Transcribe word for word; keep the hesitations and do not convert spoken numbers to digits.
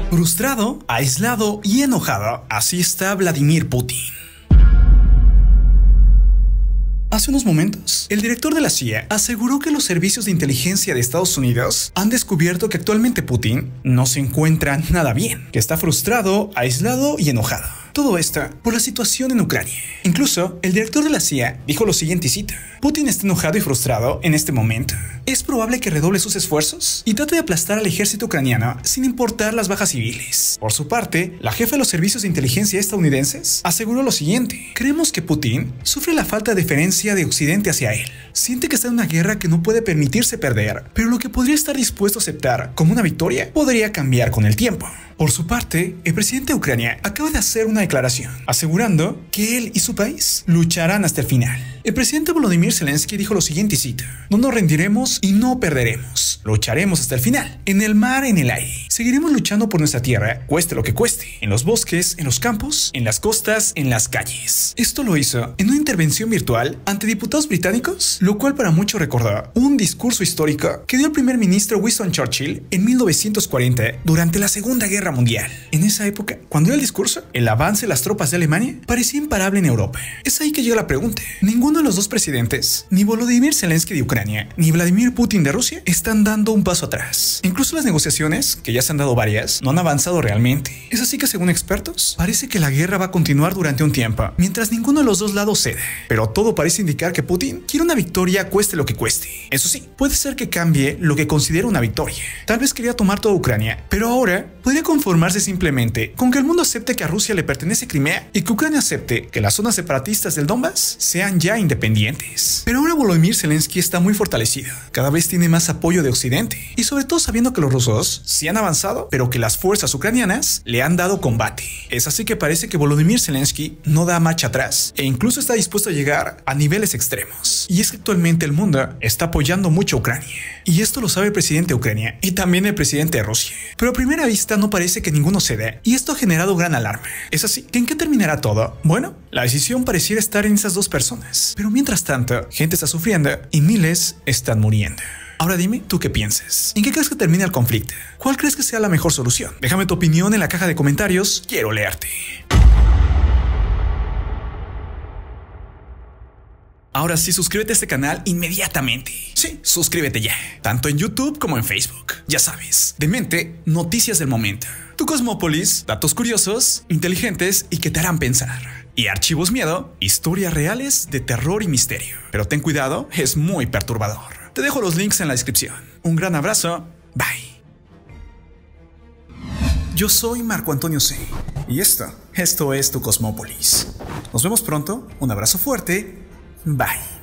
Frustrado, aislado y enojado, así está Vladimir Putin. Hace unos momentos, el director de la C I A aseguró que los servicios de inteligencia de Estados Unidos han descubierto que actualmente Putin no se encuentra nada bien, que está frustrado, aislado y enojado. Todo esto por la situación en Ucrania. Incluso, el director de la C I A dijo lo siguiente y cito: Putin está enojado y frustrado en este momento. Es probable que redoble sus esfuerzos y trate de aplastar al ejército ucraniano sin importar las bajas civiles. Por su parte, la jefa de los servicios de inteligencia estadounidenses aseguró lo siguiente: creemos que Putin sufre la falta de deferencia de Occidente hacia él. Siente que está en una guerra que no puede permitirse perder, pero lo que podría estar dispuesto a aceptar como una victoria podría cambiar con el tiempo. Por su parte, el presidente de Ucrania acaba de hacer una declaración, asegurando que él y su país lucharán hasta el final. El presidente Volodymyr Zelensky dijo lo siguiente y cito: no nos rendiremos y no perderemos. Lucharemos hasta el final. En el mar, en el aire. Seguiremos luchando por nuestra tierra, cueste lo que cueste. En los bosques, en los campos, en las costas, en las calles. Esto lo hizo en una intervención virtual ante diputados británicos, lo cual para muchos recordó un discurso histórico que dio el primer ministro Winston Churchill en mil novecientos cuarenta durante la Segunda Guerra Mundial. En esa época, cuando dio el discurso, el avance de las tropas de Alemania parecía imparable en Europa. Es ahí que llega la pregunta. Ninguno de los dos presidentes, ni Volodymyr Zelensky de Ucrania, ni Vladimir Putin de Rusia, están dando un paso atrás. Incluso las negociaciones, que ya se han dado varias, no han avanzado realmente. Es así que, según expertos, parece que la guerra va a continuar durante un tiempo, mientras ninguno de los dos lados cede. Pero todo parece indicar que Putin quiere una victoria cueste lo que cueste. Eso sí, puede ser que cambie lo que considera una victoria. Tal vez quería tomar toda Ucrania, pero ahora podría conformarse simplemente con que el mundo acepte que a Rusia le pertenece Crimea y que Ucrania acepte que las zonas separatistas del Donbass sean ya independientes. Pero ahora Volodymyr Zelensky está muy fortalecido. Cada vez tiene más apoyo de Occidente. Y sobre todo sabiendo que los rusos sí han avanzado, pero que las fuerzas ucranianas le han dado combate. Es así que parece que Volodymyr Zelensky no da marcha atrás e incluso está dispuesto a llegar a niveles extremos. Y es que actualmente el mundo está apoyando mucho a Ucrania. Y esto lo sabe el presidente de Ucrania y también el presidente de Rusia. Pero a primera vista no parece que ninguno ceda y esto ha generado gran alarma. Es así que ¿en qué terminará todo? Bueno, la decisión pareciera estar en esas dos personas. Pero mientras tanto, gente está sufriendo y miles están muriendo. Ahora dime, ¿tú qué piensas? ¿En qué crees que termina el conflicto? ¿Cuál crees que sea la mejor solución? Déjame tu opinión en la caja de comentarios. Quiero leerte. Ahora sí, suscríbete a este canal inmediatamente. Sí, suscríbete ya. Tanto en YouTube como en Facebook. Ya sabes, Demente, noticias del momento. Tu Cosmópolis, datos curiosos, inteligentes y que te harán pensar. Y Archivos Miedo, historias reales de terror y misterio. Pero ten cuidado, es muy perturbador. Te dejo los links en la descripción. Un gran abrazo. Bye. Yo soy Marco Antonio C. Y esto, esto es Tu Cosmópolis. Nos vemos pronto. Un abrazo fuerte. Bye.